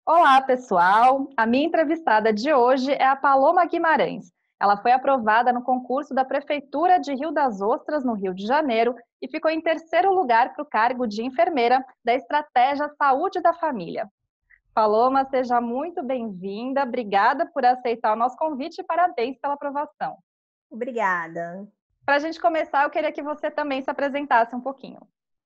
Olá, pessoal! A minha entrevistada de hoje é a Paloma Guimarães. Ela foi aprovada no concurso da Prefeitura de Rio das Ostras, no Rio de Janeiro, e ficou em terceiro lugar para o cargo de enfermeira da Estratégia Saúde da Família. Paloma, seja muito bem-vinda. Obrigada por aceitar o nosso convite e parabéns pela aprovação. Obrigada. Para a gente começar, eu queria que você também se apresentasse um pouquinho.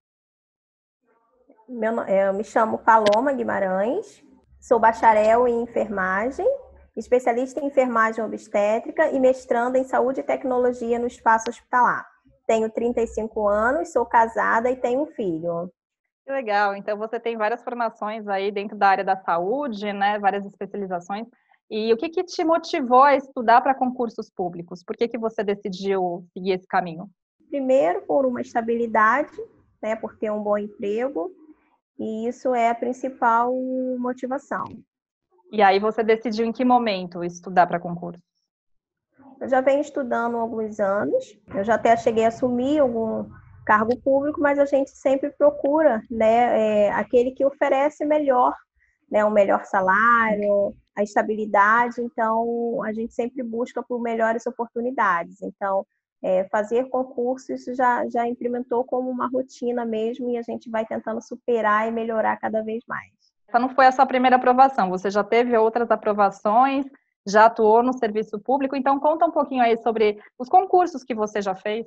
Eu me chamo Paloma Guimarães, sou bacharel em enfermagem, especialista em enfermagem obstétrica e mestranda em saúde e tecnologia no espaço hospitalar. Tenho 35 anos, sou casada e tenho um filho. Que legal, então você tem várias formações aí dentro da área da saúde, né, várias especializações. E o que que te motivou a estudar para concursos públicos? Por que que você decidiu seguir esse caminho? Primeiro, por uma estabilidade, né, por ter um bom emprego, e isso é a principal motivação. E aí você decidiu em que momento estudar para concurso? Eu já venho estudando há alguns anos, eu já até cheguei a assumir algum cargo público, mas a gente sempre procura, né, aquele que oferece melhor, né, um melhor salário, a estabilidade, então a gente sempre busca por melhores oportunidades. Então, fazer concurso, isso já implementou como uma rotina mesmo, e a gente vai tentando superar e melhorar cada vez mais. Essa não foi a sua primeira aprovação, você já teve outras aprovações, já atuou no serviço público, então conta um pouquinho aí sobre os concursos que você já fez.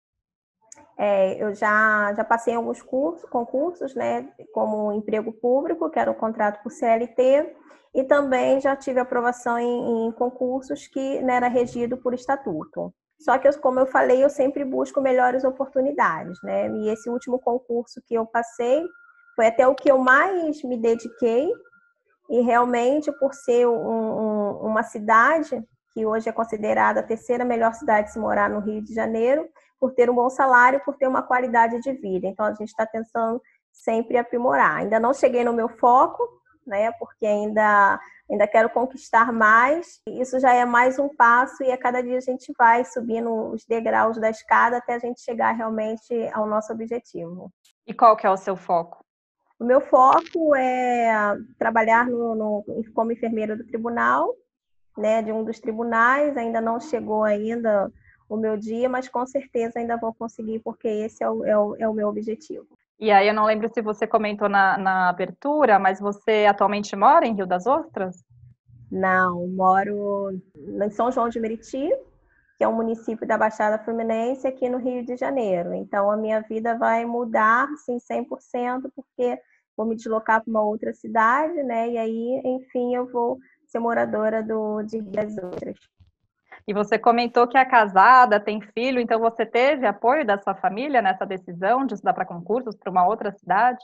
Eu já passei em alguns concursos, né, como emprego público, que era um contrato por CLT, e também já tive aprovação em concursos que, né, era regido por estatuto. Só que, como eu falei, eu sempre busco melhores oportunidades, né? E esse último concurso que eu passei foi até o que eu mais me dediquei, e realmente, por ser uma cidade que hoje é considerada a terceira melhor cidade de se morar no Rio de Janeiro, por ter um bom salário, por ter uma qualidade de vida. Então, a gente está tentando sempre aprimorar. Ainda não cheguei no meu foco, né? Porque ainda quero conquistar mais. Isso já é mais um passo, e a cada dia a gente vai subindo os degraus da escada até a gente chegar realmente ao nosso objetivo. E qual que é o seu foco? O meu foco é trabalhar como enfermeira do tribunal, né, de um dos tribunais. Ainda não chegou ainda o meu dia, mas com certeza ainda vou conseguir, porque esse é o meu objetivo. E aí eu não lembro se você comentou na abertura, mas você atualmente mora em Rio das Ostras? Não, moro em São João de Meriti, que é um município da Baixada Fluminense, aqui no Rio de Janeiro. Então, a minha vida vai mudar, sim, 100%, porque vou me deslocar para uma outra cidade, né? E aí, enfim, eu vou ser moradora de Rio das Ostras. E você comentou que é casada, tem filho, então você teve apoio da sua família nessa decisão de estudar para concursos para uma outra cidade?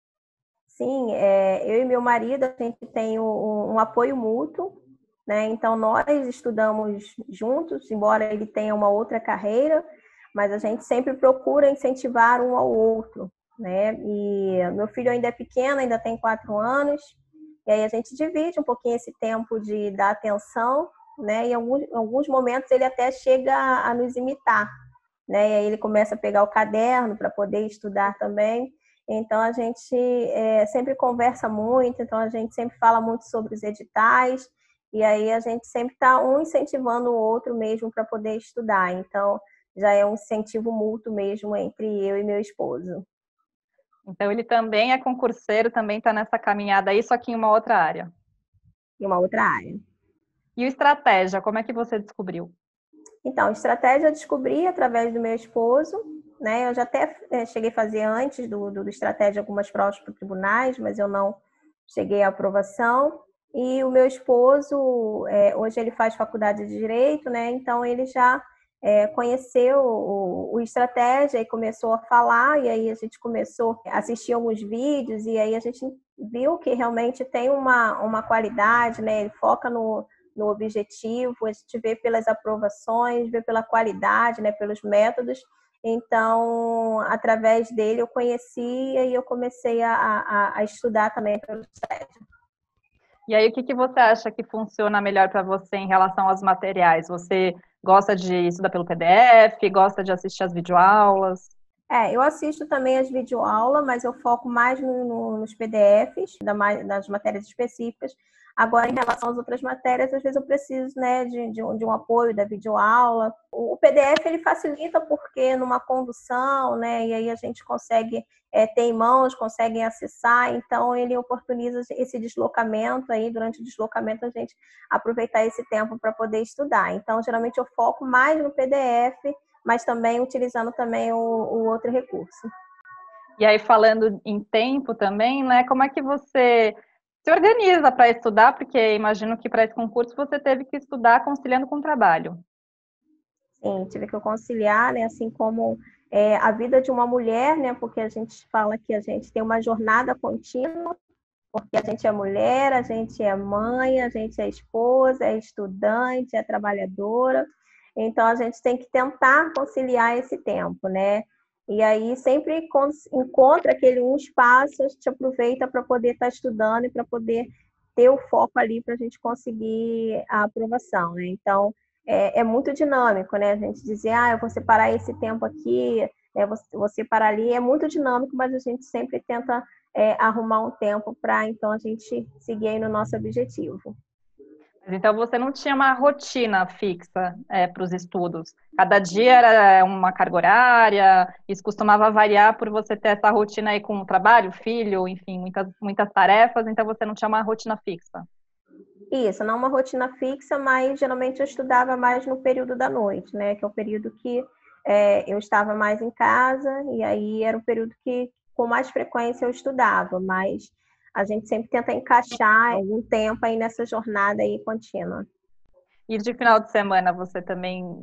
Sim, eu e meu marido, a gente tem um apoio mútuo, né? Então, nós estudamos juntos, embora ele tenha uma outra carreira, mas a gente sempre procura incentivar um ao outro, né? E meu filho ainda é pequeno, ainda tem 4 anos, e aí a gente divide um pouquinho esse tempo de dar atenção, né? E em alguns momentos ele até chega a nos imitar, né? E aí ele começa a pegar o caderno para poder estudar também. Então a gente sempre conversa muito, então a gente sempre fala muito sobre os editais, e aí a gente sempre está um incentivando o outro mesmo para poder estudar. Então já é um incentivo mútuo mesmo entre eu e meu esposo. Então ele também é concurseiro, também está nessa caminhada aí, só que em uma outra área. E uma outra área. E o estratégia, como é que você descobriu? Então, estratégia eu descobri através do meu esposo, né? Eu já até cheguei a fazer antes do estratégia algumas provas para tribunais, mas eu não cheguei à aprovação. E o meu esposo, hoje ele faz faculdade de Direito, né? Então ele já conheceu o estratégia e começou a falar, e aí a gente começou a assistir alguns vídeos, e aí a gente viu que realmente tem uma qualidade, né? Ele foca no objetivo, a gente vê pelas aprovações, vê pela qualidade, né, pelos métodos. Então, através dele eu conhecia e eu comecei a estudar também pelo SED. E aí, o que que você acha que funciona melhor para você em relação aos materiais? Você gosta de estudar pelo PDF? Gosta de assistir as videoaulas? Eu assisto também as videoaulas, mas eu foco mais nos PDFs, das matérias específicas. Agora, em relação às outras matérias, às vezes eu preciso, né, de um apoio da videoaula. O PDF, ele facilita porque numa condução, né, e aí a gente consegue ter em mãos, conseguem acessar, então ele oportuniza esse deslocamento aí, durante o deslocamento a gente aproveitar esse tempo para poder estudar. Então, geralmente eu foco mais no PDF, mas também utilizando também o outro recurso. E aí, falando em tempo também, né? Como é que você se organiza para estudar? Porque imagino que para esse concurso você teve que estudar conciliando com o trabalho. Sim, tive que conciliar, né? Assim como a vida de uma mulher, né? Porque a gente fala que a gente tem uma jornada contínua, porque a gente é mulher, a gente é mãe, a gente é esposa, é estudante, é trabalhadora. Então, a gente tem que tentar conciliar esse tempo, né? E aí, sempre encontra aquele um espaço, a gente aproveita para poder estar estudando e para poder ter o foco ali para a gente conseguir a aprovação, né? Então, é muito dinâmico, né? A gente dizer, eu vou separar esse tempo aqui, vou separar ali, é muito dinâmico, mas a gente sempre tenta arrumar um tempo para então a gente seguir aí no nosso objetivo. Então você não tinha uma rotina fixa para os estudos. Cada dia era uma carga horária, isso costumava variar por você ter essa rotina aí com o trabalho, filho, enfim, muitas tarefas, então você não tinha uma rotina fixa. Isso, não uma rotina fixa, mas geralmente eu estudava mais no período da noite, né? Que é o período que eu estava mais em casa, e aí era o período que com mais frequência eu estudava, mas a gente sempre tenta encaixar algum tempo aí nessa jornada aí contínua. E de final de semana você também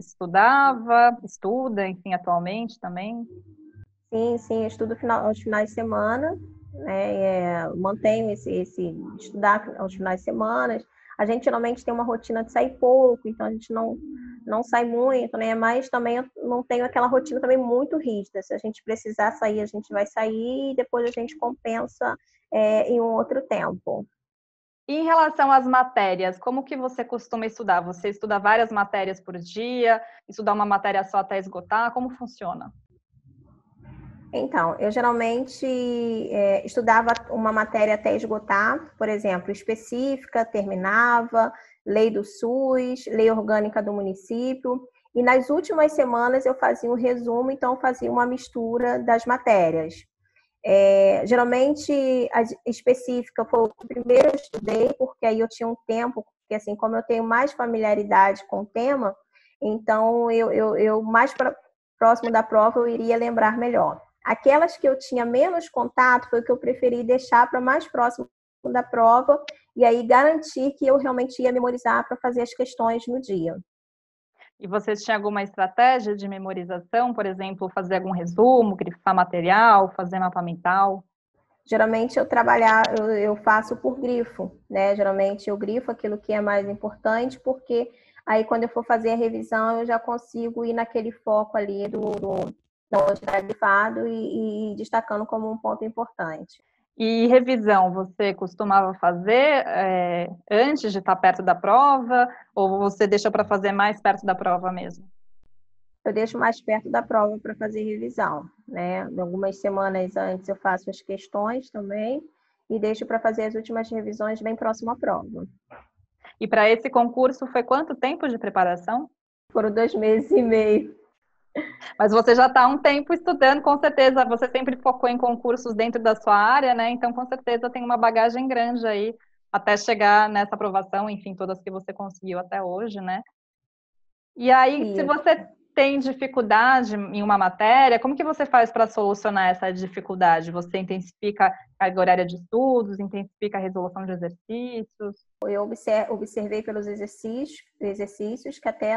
estuda, enfim, atualmente também? Sim, sim, eu estudo aos finais de semana, né? Mantenho esse estudar aos finais de semana. A gente geralmente tem uma rotina de sair pouco, então a gente não sai muito, né? Mas também eu não tenho aquela rotina também muito rígida. Se a gente precisar sair, a gente vai sair e depois a gente compensa em um outro tempo. E em relação às matérias, como que você costuma estudar? Você estuda várias matérias por dia, estuda uma matéria só até esgotar? Como funciona? Então, eu geralmente estudava uma matéria até esgotar, por exemplo, específica, terminava, lei do SUS, lei orgânica do município, e nas últimas semanas eu fazia um resumo, então fazia uma mistura das matérias. Geralmente, a específica foi o primeiro eu estudei, porque aí eu tinha um tempo, porque assim, como eu tenho mais familiaridade com o tema, então eu mais próximo da prova eu iria lembrar melhor. Aquelas que eu tinha menos contato foi o que eu preferi deixar para mais próximo da prova e aí garantir que eu realmente ia memorizar para fazer as questões no dia. E você tinha alguma estratégia de memorização, por exemplo, fazer algum resumo, grifar material, fazer mapa mental? Geralmente eu faço por grifo, né? Geralmente eu grifo aquilo que é mais importante, porque aí quando eu for fazer a revisão eu já consigo ir naquele foco ali da onde está grifado e destacando como um ponto importante. E revisão, você costumava fazer antes de estar perto da prova, ou você deixa para fazer mais perto da prova mesmo? Eu deixo mais perto da prova para fazer revisão, né? Algumas semanas antes eu faço as questões também e deixo para fazer as últimas revisões bem próximo à prova. E para esse concurso foi quanto tempo de preparação? Foram 2 meses e meio. Mas você já está há um tempo estudando, com certeza. Você sempre focou em concursos dentro da sua área, né? Então, com certeza, tem uma bagagem grande aí até chegar nessa aprovação, enfim, todas que você conseguiu até hoje, né? E aí, se Isso. você tem dificuldade em uma matéria, como que você faz para solucionar essa dificuldade? Você intensifica a carga horária de estudos, intensifica a resolução de exercícios? Eu observei pelos exercícios que até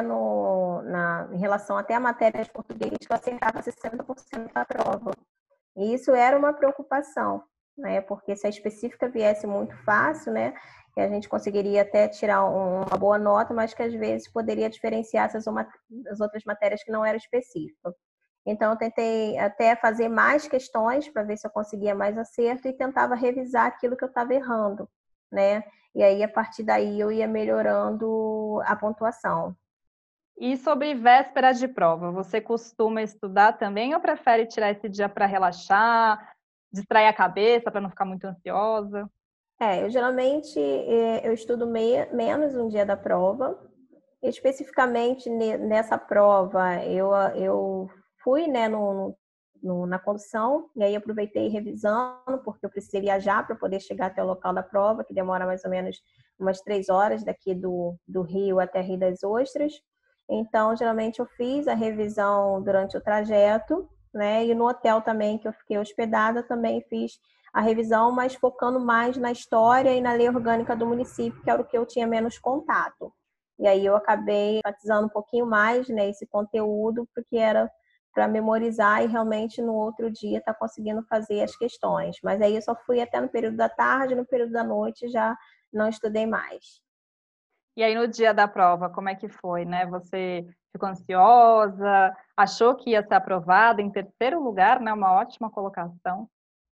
em relação até a matéria de português, eu acertava 60% da prova. E isso era uma preocupação, né? Porque se a específica viesse muito fácil, né? Que a gente conseguiria até tirar uma boa nota, mas que às vezes poderia diferenciar as outras matérias que não eram específicas. Então, eu tentei até fazer mais questões para ver se eu conseguia mais acerto e tentava revisar aquilo que eu estava errando, né? E aí, a partir daí, eu ia melhorando a pontuação. E sobre véspera de prova, você costuma estudar também ou prefere tirar esse dia para relaxar, distrair a cabeça para não ficar muito ansiosa? Eu geralmente eu estudo menos um dia da prova. Especificamente nessa prova, eu fui, né, na condução, e aí aproveitei revisando, porque eu precisei viajar para poder chegar até o local da prova, que demora mais ou menos umas 3 horas daqui do Rio até Rio das Ostras. Então, geralmente eu fiz a revisão durante o trajeto, né, e no hotel também que eu fiquei hospedada, também fiz a revisão, mas focando mais na história e na lei orgânica do município, que era o que eu tinha menos contato. E aí eu acabei enfatizando um pouquinho mais, né, esse conteúdo, porque era para memorizar e realmente no outro dia estar conseguindo fazer as questões. Mas aí eu só fui até no período da tarde, no período da noite já não estudei mais. E aí no dia da prova, como é que foi, né? Você ficou ansiosa, achou que ia ser aprovada em terceiro lugar, né? Uma ótima colocação.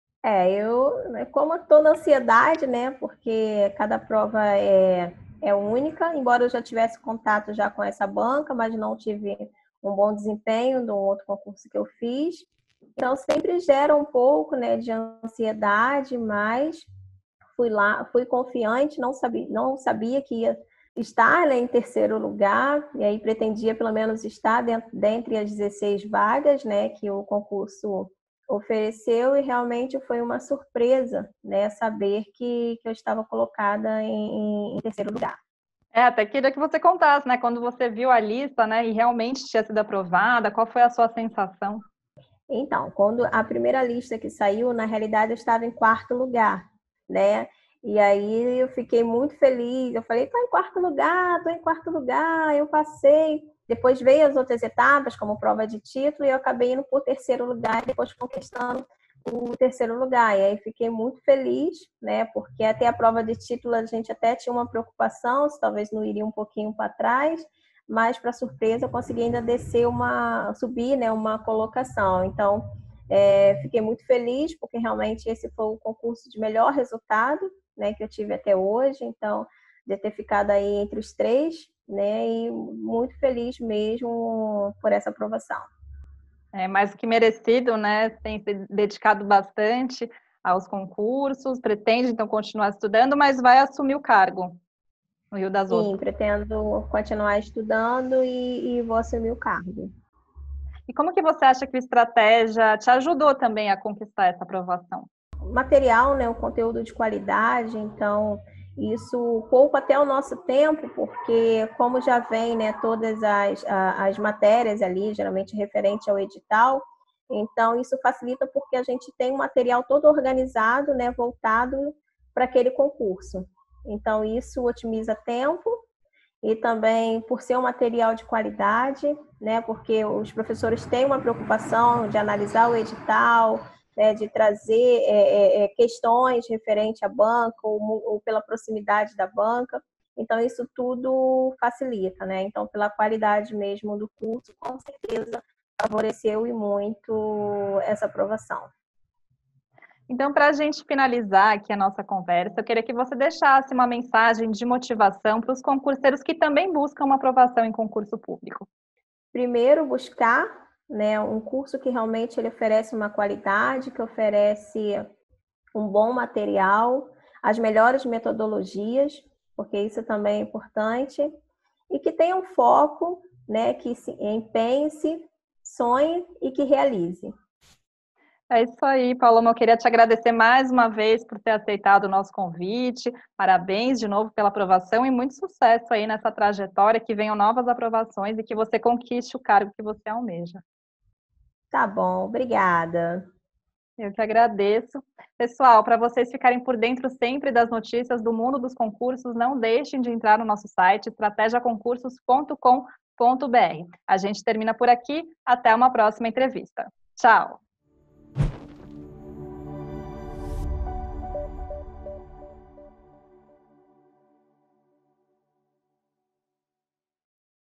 Como eu estou na ansiedade, né, porque cada prova é única, embora eu já tivesse contato já com essa banca, mas não tive um bom desempenho do outro concurso que eu fiz. Então, sempre gera um pouco, né, de ansiedade, mas fui lá, fui confiante, não sabia que ia estar, né, em terceiro lugar, e aí pretendia pelo menos estar dentre as 16 vagas, né, que o concurso ofereceu, e realmente foi uma surpresa, né, saber que eu estava colocada em terceiro lugar. Até queria que você contasse, né? Quando você viu a lista, né, e realmente tinha sido aprovada, qual foi a sua sensação? Então, quando a primeira lista que saiu, na realidade eu estava em quarto lugar, né? E aí eu fiquei muito feliz. Eu falei, tô em quarto lugar, eu passei. Depois veio as outras etapas, como prova de título, e eu acabei indo por terceiro lugar, depois conquistando o terceiro lugar. E aí fiquei muito feliz, né? Porque até a prova de título a gente até tinha uma preocupação, se talvez não iria um pouquinho para trás, mas para surpresa eu consegui ainda subir, né, uma colocação. Então, fiquei muito feliz, porque realmente esse foi o concurso de melhor resultado, né, que eu tive até hoje. Então, de ter ficado aí entre os três, né, e muito feliz mesmo por essa aprovação. É mais do que merecido, né? Tem se dedicado bastante aos concursos, pretende então continuar estudando, mas vai assumir o cargo no Rio das Sim, Ostras. pretendo continuar estudando e vou assumir o cargo. E como que você acha que a estratégia te ajudou também a conquistar essa aprovação? Material, né, o conteúdo de qualidade, então isso poupa até o nosso tempo, porque como já vem, né, todas as matérias ali, geralmente referente ao edital, então isso facilita porque a gente tem um material todo organizado, né, voltado para aquele concurso. Então isso otimiza tempo e também por ser um material de qualidade, né, porque os professores têm uma preocupação de analisar o edital, né, de trazer questões referentes à banca ou pela proximidade da banca. Então, isso tudo facilita, né? Então, pela qualidade mesmo do curso, com certeza favoreceu e muito essa aprovação. Então, para a gente finalizar aqui a nossa conversa, eu queria que você deixasse uma mensagem de motivação para os concurseiros que também buscam uma aprovação em concurso público. Primeiro, buscar, né, um curso que realmente ele oferece uma qualidade, que oferece um bom material, as melhores metodologias, porque isso também é importante, e que tenha um foco, né, que se empenhe-se, sonhe e que realize. É isso aí, Paloma. Eu queria te agradecer mais uma vez por ter aceitado o nosso convite. Parabéns de novo pela aprovação e muito sucesso aí nessa trajetória, que venham novas aprovações e que você conquiste o cargo que você almeja. Tá bom, obrigada. Eu que agradeço. Pessoal, para vocês ficarem por dentro sempre das notícias do mundo dos concursos, não deixem de entrar no nosso site estrategiaconcursos.com.br. A gente termina por aqui. Até uma próxima entrevista. Tchau!